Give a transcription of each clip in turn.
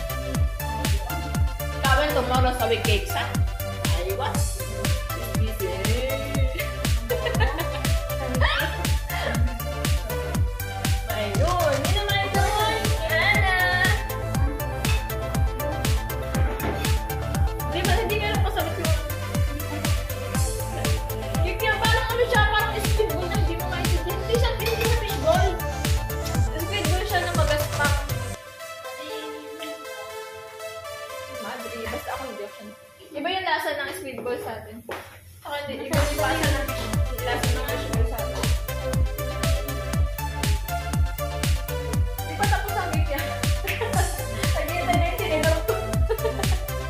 Kawan tomorrow sawi cake sa. Aywa. Busy. Ayun, yun naman doon. Yana. Di ba, hindi nga lang kasabit yung... Kaya parang ano siya, parang speedball na hindi mo maintindihan. Hindi siya fishball. Speedball siya na magaspak. Madre, basta ako hindi ako siya. Iba yung lasa ng speedball sa atin. Saka hindi, iba yung lasa ng fishball sa atin. Di pa tapos ang gig yan. Nag-iintay na yung tinilog ko.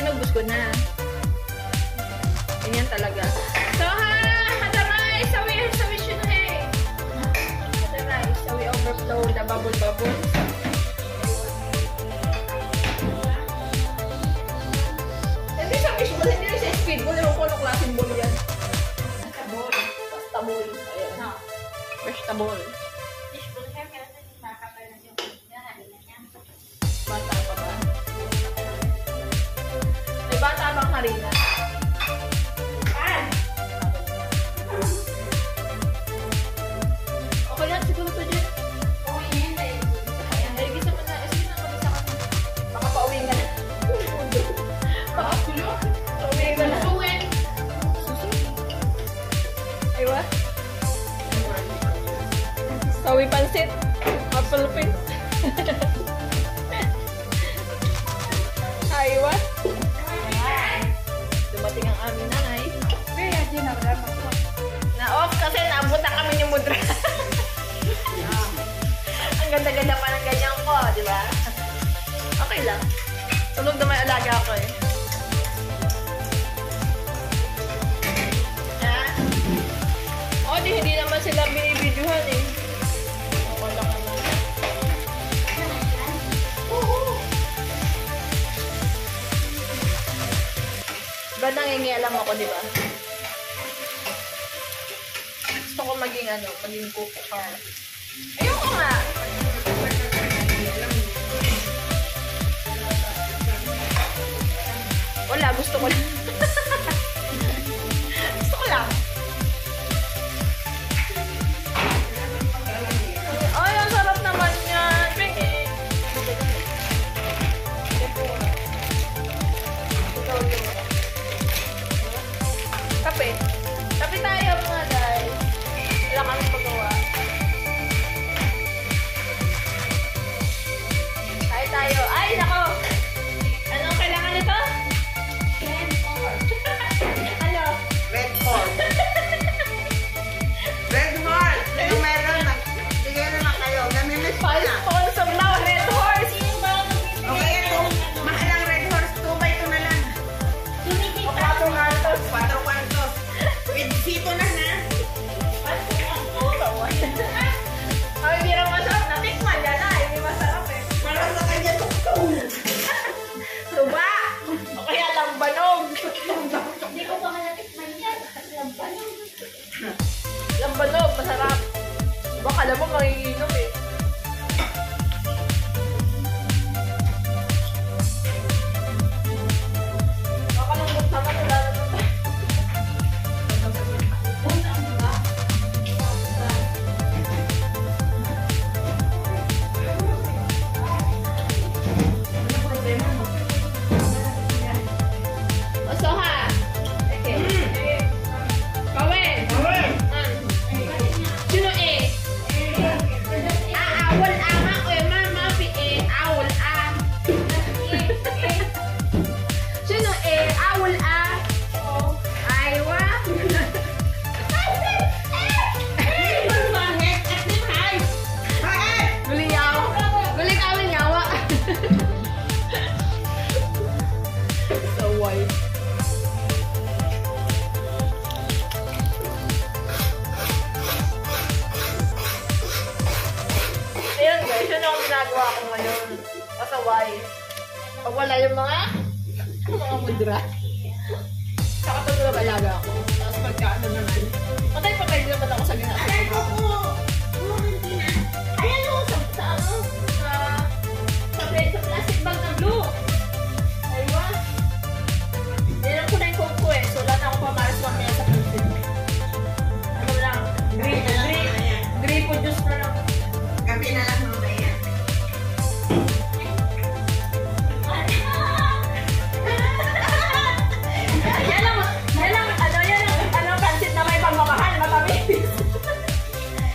inubos ko na. Ganyan talaga. So ha, hadaray, sawi siya eh. Hadaray, sawi overflow, the bubble. Hindi sa fishbowl, hindi rin sa speedball. Ewan ko anong klaseng ball yan. Basta ball. Ayan. Vegetable. Bata pa ba? May bata bang harina? Okay lang, siguro to dyan. Ay, gisa mo na. Sige na, kabisa ka na. Baka pauwi ka na. Baka pauwi ka na. Aywa? Sawi pansit. Apple pin. Aywa? Dumating ang aming nanay. Na-off kasi naabutan kami yung mudra. Ang ganda-ganda pa ng ganyan ko, di ba? Okay lang. Tulog na may alaga ako eh. O, hindi naman sila binibidyohan eh. Wala ka na. Ba nangingialam ako, di ba? Gusto ko maging cook. Ayoko nga. Wala, gusto ko lang. Gusto ko lang. Ay, ang sarap naman yan. Kape. Kape tayo mga guys. Wala kami pagawa. Tayo. Ay, nako! Anong kailangan nito? Ano? Red Horse. Red Horse. Kung meron, bigay naman kayo. Namimiss ko na. Sponsor now, Red Horse! Okay, ito. Mahal ang Red Horse. 2 by 2 na lang. O 4 kwartos. 4 kwartos. With sito na na. Ay, hindi naman masarap. Natikman yan na. Hindi masarap eh. Marang sa kanya tukong. Tuba! O kaya lambanog. Hindi ko pa natikman yan. Lambanog. Lambanog, masarap. Baka alam mo, manginginom eh. Baka lambot naman, wala naman. So ha. Okay. Kawin. Sino eh? Awal ama o mama pi awal Sino awal Aywa. Guli kawin nyawa. So white. Ayun guys, yun ang ginagawa ko ngayon. Pasaway. Pag wala yung mga mudra. Saka tutulog alaga ako. Tapos pagkaano naman. Patay naman ako sa ginagawa ko. Ayan o, sa plastic bag na blue. Aywa. Nilang ko na yung coke ko eh. So, wala na ako pamaras mamaya sa plastic. Ano lang? Gripo juice na lang. Kape na lang mamaya. Yan lang, pansit na may pagmamahal, matamis.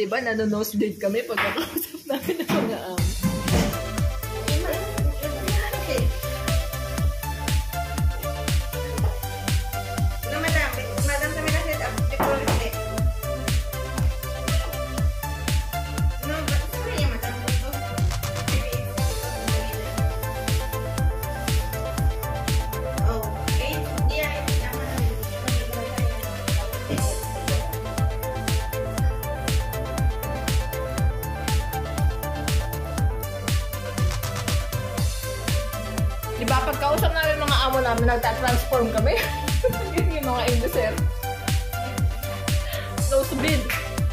diba? Nano-nosebleed kami pagkakausap namin ng mga Diba, pagkausap namin mga amo namin, nagta-transform kami. Yung mga inducer. Nosebleed.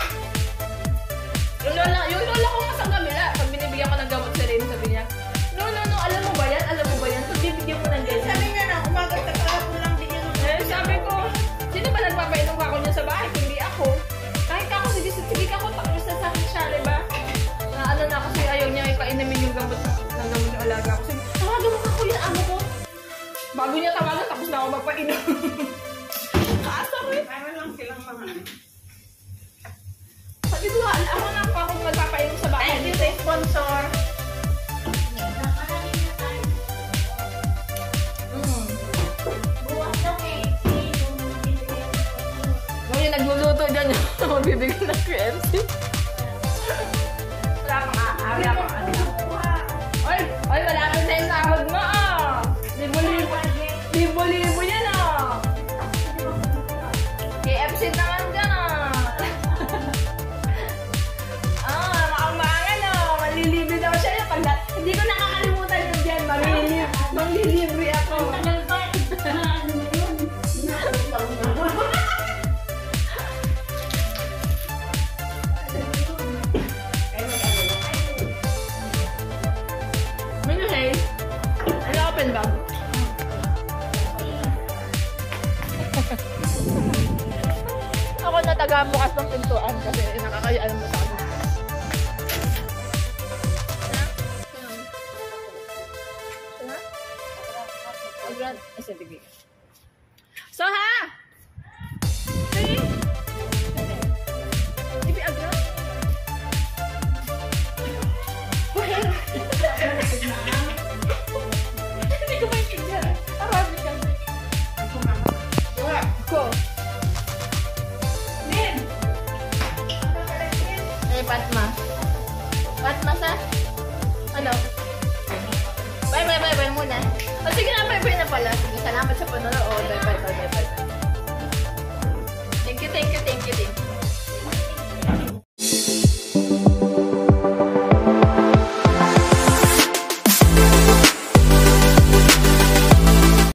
Yung lola ko nga sa gamila, pag binibigyan ko ng gamot sa rin, sabi niya, no, alam mo ba yan? Alam mo ba yan? Pag bibigyan mo ng ganyan. Sabi nga na, umaga sa kahapon lang bigyan mo. Sabi ko, sino ba nagpapainom ako niya sa bahay? Hindi ako. Kahit ako, sige ako, tapos na sa akin siya, diba? Na ano na, kasi ayaw niya ipainumin yung gamot ng gamot ng alaga ko. Sabi, tawagan mo ako yung amo ko. Bago niya tawagan, tapos na ako magpainom. Kaasar eh. Para lang silang mga. Sabi ko, ako na ako akong magpapainom sa bahay. Thank you sa sponsor. Buwas daw eh. Ngayon nagluluto dyan yung magbibigyan ng KFC. Wala pang ano. Oy, malapit na yung sahod mo ah. Libo-libo yan ah. KFC naman dyan ah. Makambangan ah. Malilibre daw siya. Hindi ko nakakalimutan yun dyan. Manglilibre ako. Tagal pa. Ano na yun? Hey, ano open bag? Ako na taga-bukas ng pintuan kasi nakakayaan mo sa akin. So ha? Hey! Ipi agra? Hindi ko maintindihan. Arabic kasi. Ko. Min! Ay, Patma. Patma sa? Ano? Bye muna. O sige na, bye na pala. Sige, salamat sa panonood. Bye. Thank you.